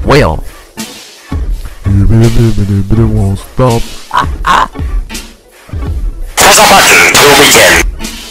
Well, It won't stop. Press a button to begin.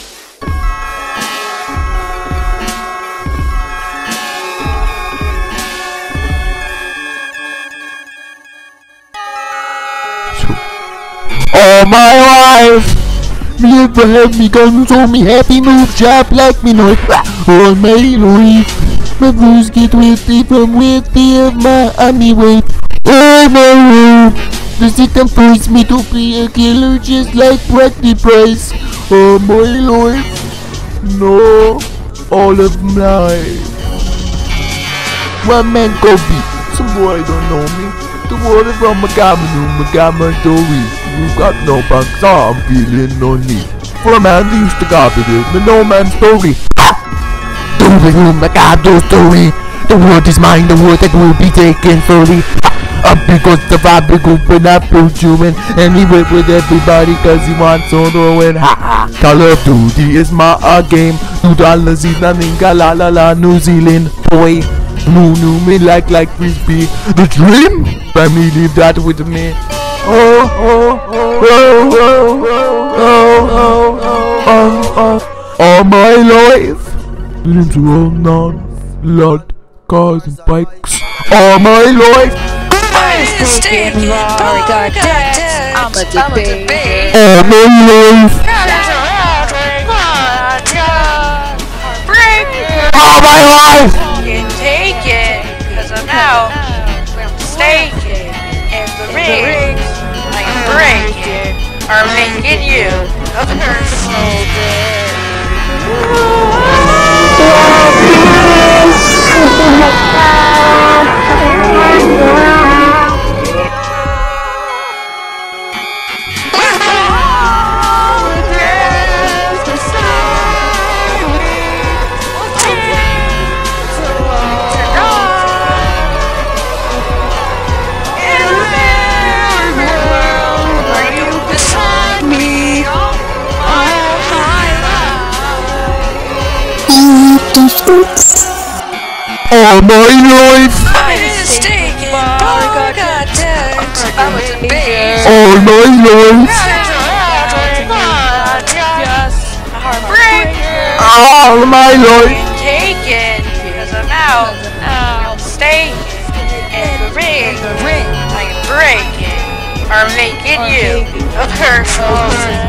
Oh my life! Never have me come show me happy move job like me no. Oh my life! My blues get wetty from wetty of my army weight. Oh my life! Does it compose me to be a killer just like Bradley Price? Oh my life! No, all of mine. One man Kobe. Some boy don't know me. The water from Magama story. You got no bugs, I'm feeling no need. For a man that used to copy this, but no man's story. Magama story. The world is mine, the world that will be taken slowly. Because the fabric open up to human. And he went with everybody cause he wants to throw it. Call of Duty is my game. $2 is nothing, la la la, New Zealand boy. No, me like frisbee. The dream? Family, leave that with me. All my life. Dreams will not blood, cars and bikes. All my life. I'm a debate. All my life. All my life. Can take it, cause I'm out. I'm staking in the ring. I am breaking, or making you a personal All my life. I'm mistaken. Oh, God damn. I'm a debate. All my life. All my life. Taken, because I'm out. I'm staking in the ring. I am breaking, or making you a personal